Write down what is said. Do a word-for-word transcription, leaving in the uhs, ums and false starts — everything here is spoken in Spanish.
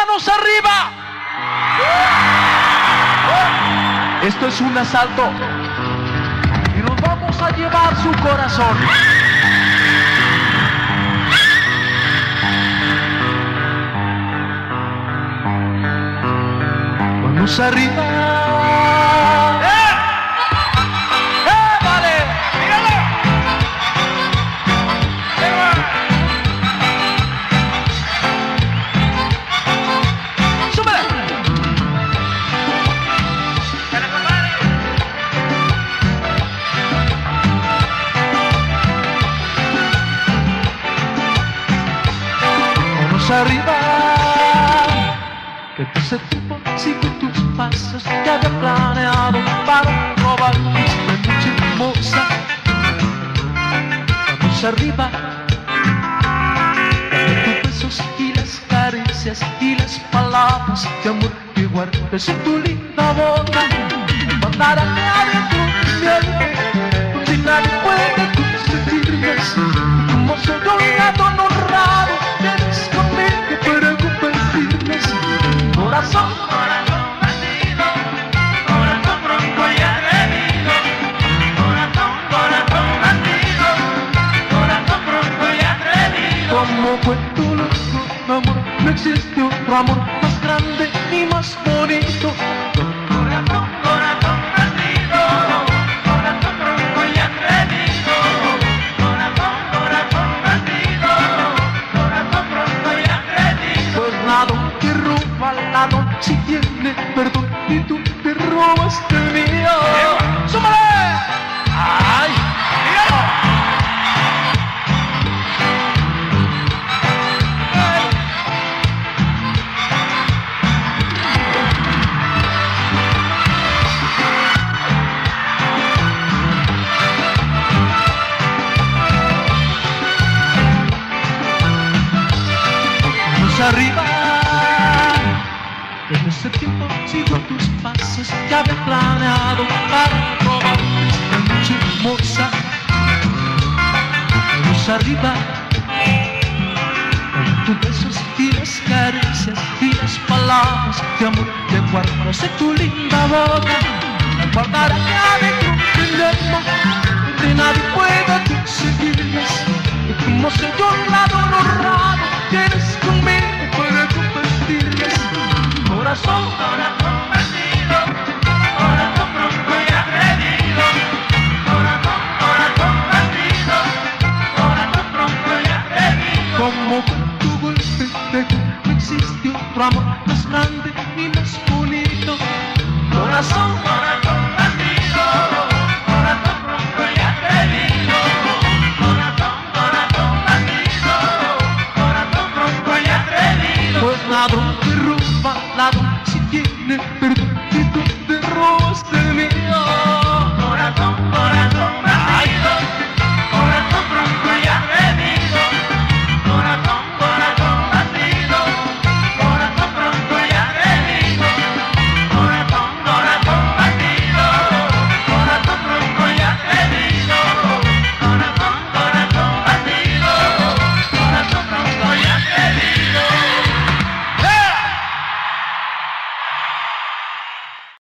manos arriba. Esto es un asalto y nos vamos a llevar su corazón. Manos arriba. ¡Eh! ¡Eh, vale! ¡Míralo! ¡Súbele! Manos arriba. Que desde tiempo sigo tus pasos que había planeado para robar esta noche hermosa. Vamos arriba, dame tus besos y las caricias y las palabras de amor que guardes en tu linda boca. Mandará que adentro mi alma, donde nadie puede conseguirlas. Como soy un ladrón honrado, tienes conmigo para compartirlas. Corazón, Corazón bandido, corazón bronco y atrevido. Corazón, corazón bandido, corazón bronco y atrevido. como cuento loco, amor, no existe otro amor más grande ni más bonito. Corazón, corazón bandido, corazón bronco y atrevido. Corazón, corazón bandido, corazón bronco y atrevido. Pues ladrón que roba al ladrón si tiene perdón y tú te robas el mío. ¡Súmale! ¡Ay! ¡Míralo! Vamos arriba. Desde ese tiempo sigo tus pasos que había planeado para robar esta noche hermosa. Vamos arriba, con tus besos y las caricias y las palabras de amor que guardas en tu linda boca. Guardará que adentro del alma, donde nadie pueda conseguirlas. Y como soy un ladrón honrado, tienes conmigo para compartirlas. Corazón, Corazón bandido, corazón bronco y atrevido. Corazón, corazón bandido, corazón bronco y atrevido. como con tu golpe de no existe otro amor más grande y más bonito. Corazón, Corazón bandido, corazón bronco y atrevido. Corazón, corazón bandido, corazón bronco y atrevido. pues ladrón que roba, ladrón si tiene perdón